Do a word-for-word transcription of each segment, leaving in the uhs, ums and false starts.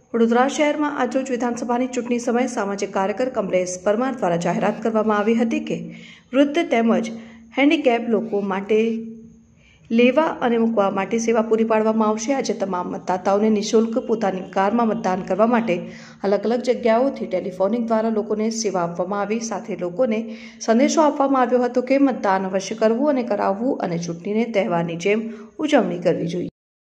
વડોદરા શહેરમાં આજરોજ વિધાનસભાની ચૂંટણી સમયે સામાજિક કાર્યકર કમલેશ પરમાર દ્વારા જાહેરાત કરવામાં આવી હતી કે વૃદ્ધ તેમજ હેન્ડીકેપ લોકો માટે લેવા અને મૂકવા માટે સેવા પૂરી પાડવામાં આવશે। આજે તમામ મતદાતાઓને નિઃશુલ્ક પોતાની કારમાં મતદાન કરવા માટે અલગ અલગ જગ્યાઓથી ટેલિફોનિક દ્વારા લોકોને સેવા આપવામાં આવી। સાથે લોકોને સંદેશો આપવામાં આવ્યો હતો કે મતદાન અવશ્ય કરવું અને કરાવવું અને ચૂંટણીને તહેવારની જેમ ઉજવણી કરવી જોઈએ।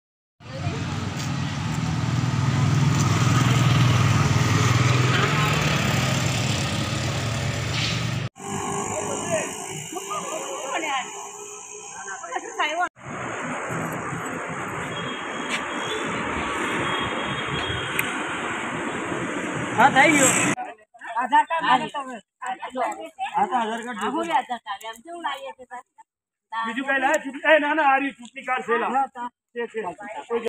हाँ થઈ ગયો આધાર કાર્ડ લાગે તમે હા તો આધાર કાર્ડ આહો લે આધાર કાર્ડ એમ કેવું લાગે છે બીજું કઈ લાગે ચૂંટણી ના ના આરી ચૂંટણી કાર્ડ છે લા તે છે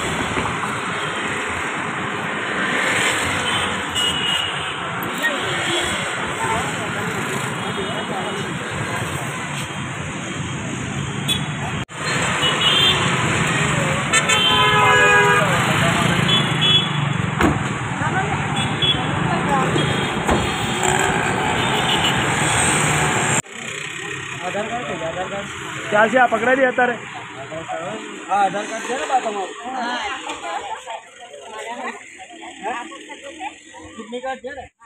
आधार कार्ड है आधार कार्ड क्या से आप पकड़ा दिया अतारे हां आधार कार्ड है ना बा તમારું हां कितनी कार्ड है ना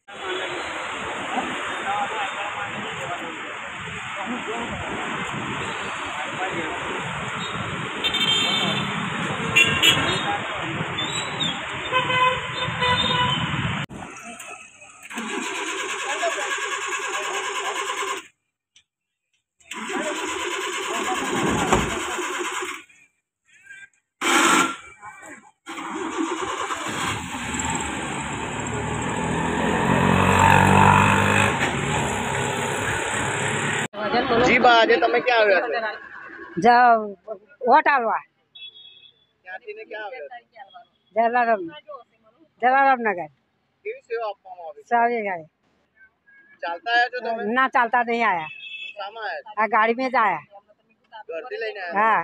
जी बा आज તમે ક્યાં આવ્યા છો? જાવ વોટ આલવા ક્યાંથી ને ક્યાં આવ્યા છો? જલારામ જલારામ નગર। કેવી સેવા આપવામાં આવી? સારી ગાડી ચાલતા આવ્યા છો તમે? ના ચાલતા નહીં આયા, શામાં આવ્યા? આ ગાડી में જ આયા। ઘરથી લઈને આવ્યા?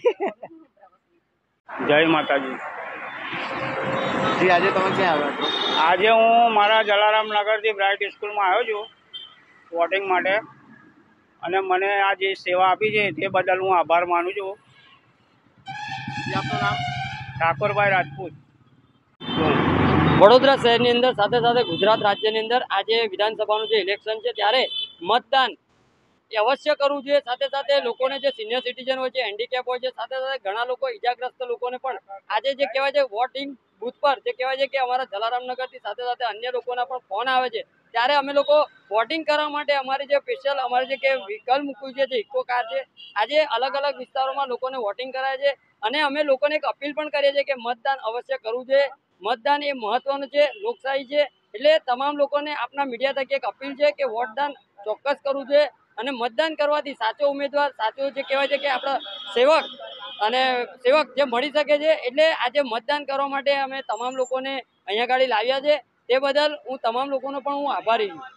હા। જય માતાજી। જી આજે તમે ક્યાં આવ્યા છો? આજે હું મારા જલારામ નગર થી બ્રાઇટ સ્કૂલમાં આવ્યો છું વોટિંગ માટે અને મને આ જે સેવા આપી છે તે બદલ હું આભાર માનું છું। આપનું નામ? ઠાકોરભાઈ રાજપૂત। વડોદરા શહેરની અંદર સાથે સાથે ગુજરાત રાજ્યની અંદર આજે વિધાનસભાનું જે ઇલેક્શન છે ત્યારે મતદાન અવશ્ય કરવું જોઈએ। સાથે સાથે લોકોને જે સિનિયર સિટીઝન હોય છે, હેન્ડીકેપ હોય છે, સાથે સાથે ઘણા લોકો ઇજાગ્રસ્ત લોકોને પણ આજે જે કહેવાય છે વોટિંગ બૂથ પર જે કહેવાય છે કે અમારા જલારામનગરથી સાથે સાથે અન્ય લોકોના પણ ફોન આવે છે ત્યારે અમે લોકો વોટિંગ કરવા માટે અમારી જે સ્પેશિયલ અમારે જે કે વ્હીકલ મૂક્યું છે જે ઇકો કાર છે આજે અલગ અલગ વિસ્તારોમાં લોકોને વોટિંગ કરાય છે અને અમે લોકોને એક અપીલ પણ કરીએ છીએ કે મતદાન અવશ્ય કરવું જોઈએ। મતદાન એ મહત્વનું છે, લોકશાહી છે, એટલે તમામ લોકોને આપના મીડિયા થકી એક અપીલ છે કે વોટદાન ચોક્કસ કરવું જોઈએ અને મતદાન કરવાથી સાચો ઉમેદવાર સાચો જે કહેવાય છે કે આપણા સેવક અને સેવક જે મળી શકે છે। એટલે આજે મતદાન કરવા માટે અમે તમામ લોકોને અહીંયા ગાડી લાવ્યા છે તે બદલ હું તમામ લોકોનો પણ હું આભારી છું।